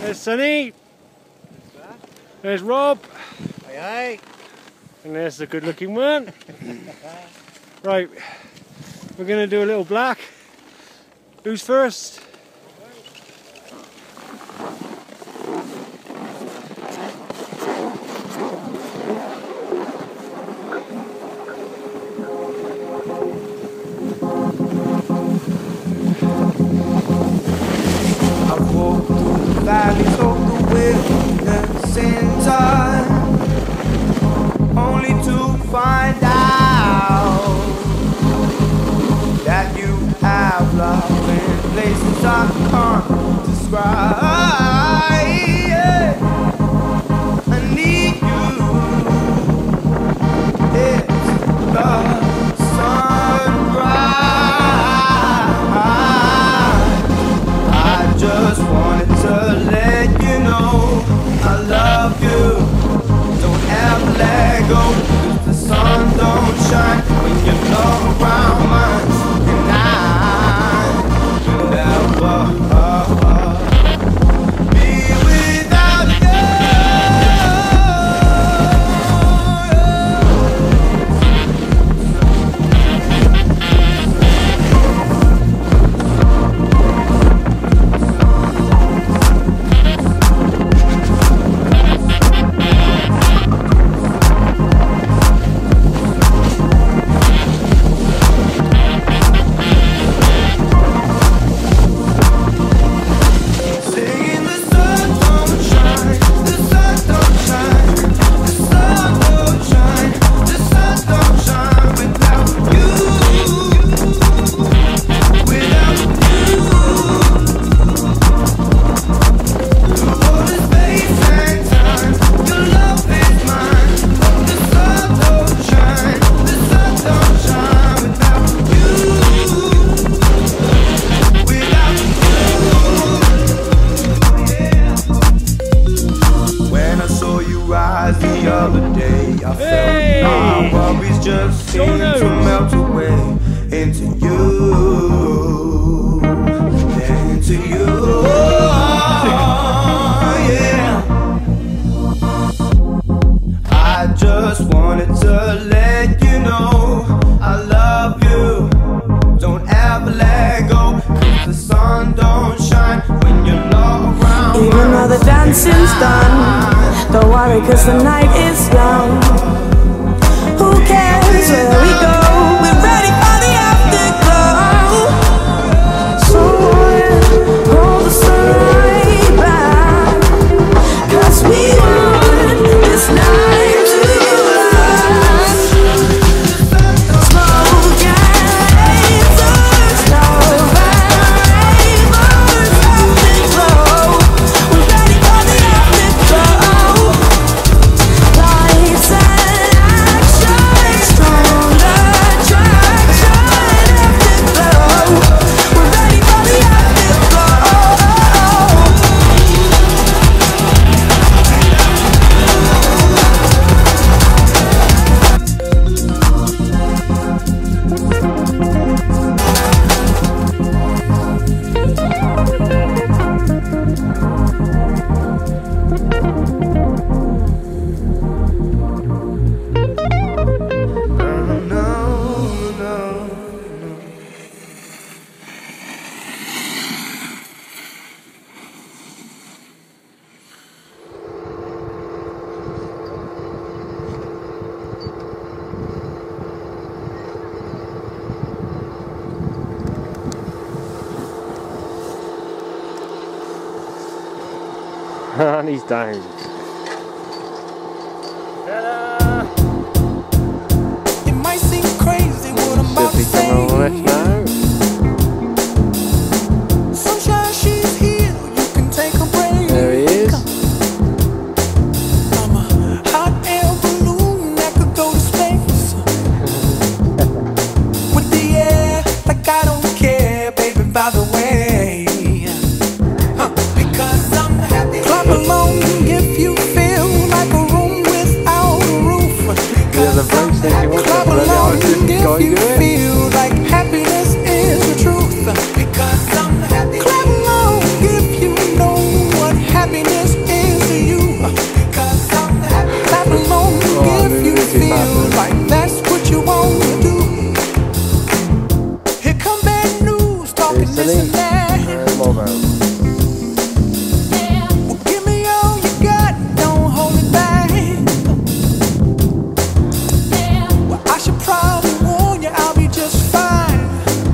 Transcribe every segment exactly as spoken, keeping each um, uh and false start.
There's Sonny. There's Rob. Aye aye. And there's the good looking one. Right, we're going to do a little black. Who's first? Valleys of the wilderness in time, only to find out that you have love in places I can't describe. Yeah. I need you. It's the sunrise. I just wanted to let you know I love you. Don't ever let go, 'cause the sun don't shine when you're not around mine. And I will never be without you. The other day, I felt hey. my worries just seem to melt away into you, into you, yeah. I just wanted to let you know I love you. Don't ever let go, 'cause the sun don't shine when you're not around. Even though the dancing's done, don't worry, 'cause the night is young. Who cares where we go? We're ready for the afterglow. So hold the sunlight back, 'cause we want this night to last. Smoke and lasers, love and rainbows, afterglow. We're ready for the afterglow. Lights and action, strong attraction, afterglow. We're ready for the afterglow. No, no, no. And he's down. It might seem crazy what I'm about to Should be coming on this say. now. Sunshine, she's here. You can take a break. There he is. I'm a hot air balloon that could go to space. With the air, like I don't care, baby, by the way. Huh. Because I'm happy. Clap along if you feel like a room without a roof. There's a voice that you want to Clap play the along artist, if go you do it. feel like happiness is the truth. Because I'm happy. Clap along if you know what happiness Celine and Mobile. Well, give me all you got, don't hold it back. Well, I should probably warn you, I'll be just fine.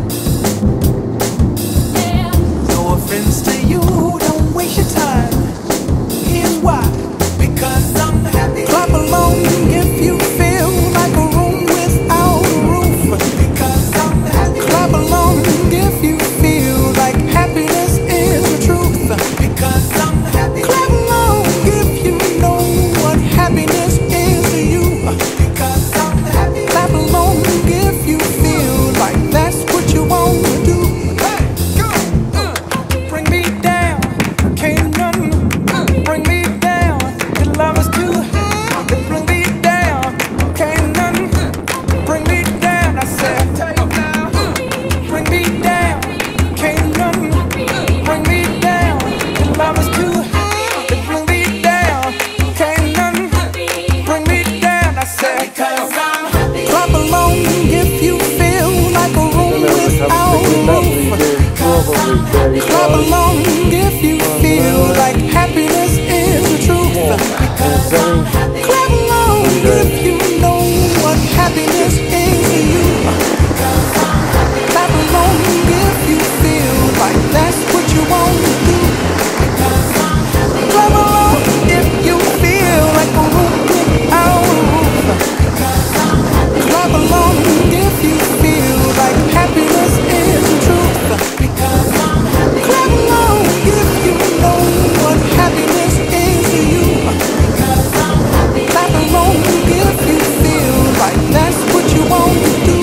No offense to you, don't waste your time. Here's why. Because I'm happy. Clap along if you feel like a room without a roof. Because I'm happy. Clap along if you feel like happiness is the truth. Because I'm happy. Clap along if you know what happiness is to you. Because I'm happy. Clap along if you feel like that's what you want to do. Hey, go, uh, bring me down, can't nothing bring me down. Your love is too high, bring me down, can't nothing bring me down. I said, bring me down, can't nothing bring me down. Your love is too high, bring me down, can't nothing bring me down. I said, clap along if you feel like a room without a roof. Clap along if you feel like happiness is the truth. Clap along if you know what happiness is to you. Clap along if you feel like that's what you want to do. Clap along if you feel like a room without a roof. Clap along if you feel like happiness is the truth. Clap along if you know what happiness is to you. Clap along if you feel like that's what you want to do.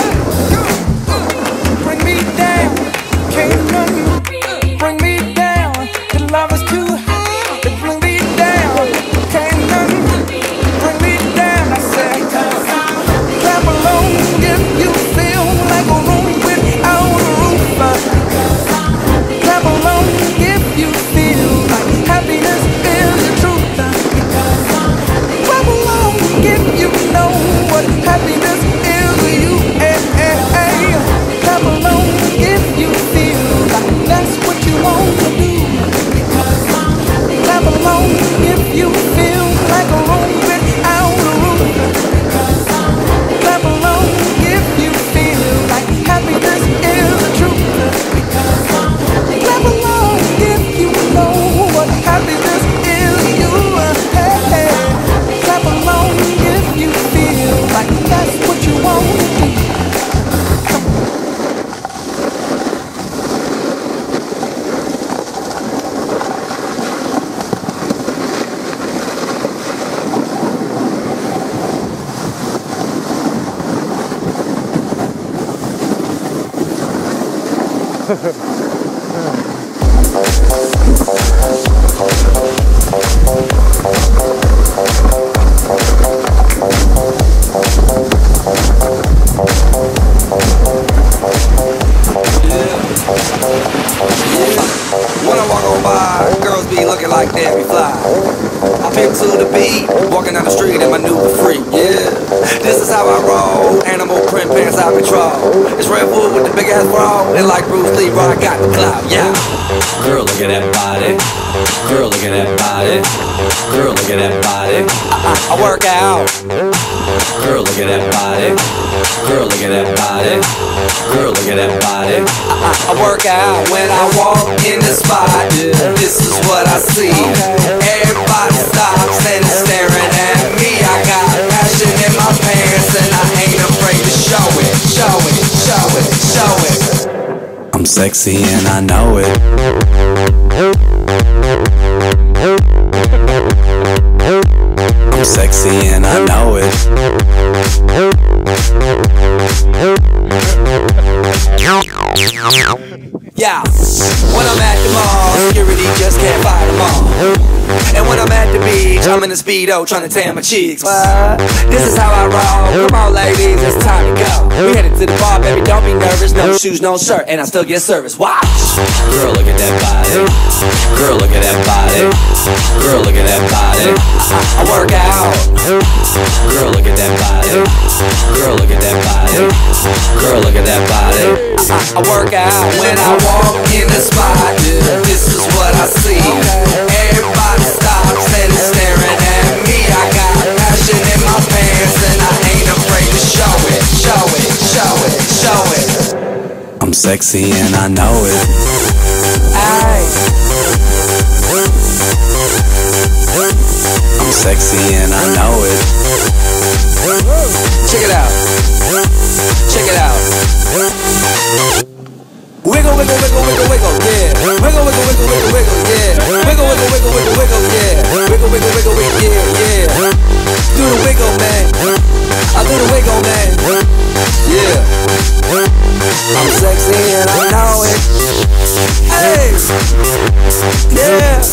Bring me down, can't nothing bring me down. Your love is too high, it bring me down, can't nothing bring me down. I said, clap along if you feel like a room without a roof. Clap along if you feel like happiness is the truth. Clap along if you know what happiness is to you. Hey, hey, hey. Clap along if you feel like that's what you want to do. Clap along if you feel like a room without a roof. Clap along if you feel like happiness is the truth. Clap along if you know what happiness is to you. Hey, hey. Clap along if you feel like that's what you want to do. When I walk on by, girls be looking like Debbie Fly. I pimp to the beat, walking down the street in my new freak, yeah. This is how I roll, animal print pants I control. It's Red Bull with the big ass bra, and like Bruce Lee, I got the clout, yeah. Girl, look at that body. Girl, look at that body. Girl, look at that body. I, I, I work out. Girl, look at that body. Girl, look at that body. Girl, look at that body. I, I, I work out when I walk in the spot. This is what I see. Everybody stops and is staring at me. I got passion in my pants and I ain't afraid to show it. Show it, show it, show it. I'm sexy and I know it. I'm sexy and I know it. Yeah, when I'm at the mall, security just can't fight them all. And when I'm at the beach, I'm in a Speedo trying to tan my cheeks. What? This is how I roll. Come on, ladies, it's time to go. We headed to the bar, baby, don't be nervous. No shoes, no shirt, and I still get service. Watch. Girl, look at that body. Girl, look at that body. Girl, look at that body. I, I work out. Girl, look at that body. Girl, look at that body. Girl, look at that body. I, I work out when I walk in the spot. This is what I see. Everybody stops and is staring at me. I got passion in my pants and I ain't afraid to show it, show it, show it, show it. I'm sexy and I know it. Aye. I'm sexy and I know it. Check it out. Check it out. Wiggle, wiggle, wiggle, wiggle, wiggle, yeah. Wiggle, wiggle, wiggle, wiggle, wiggle, yeah. Wiggle, wiggle, wiggle, wiggle, wiggle, yeah. Wiggle, wiggle, wiggle, wiggle, yeah, yeah. Do the wiggle, man. I do the wiggle, man. Yeah. I'm sexy and I know it. Hey. Yeah.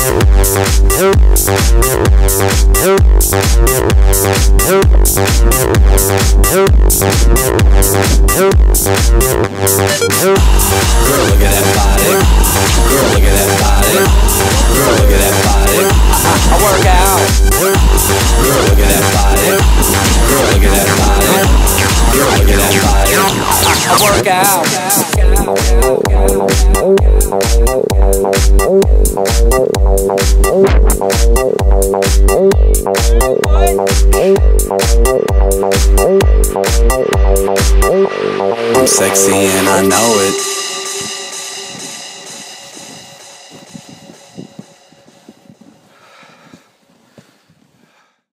Girl, look at that body. Girl, look at that body. Girl, look at that body. I, I work out. Girl, look at that body. Girl, look at that body. Girl, look at that body. I, I work out. I'm sexy and I know it.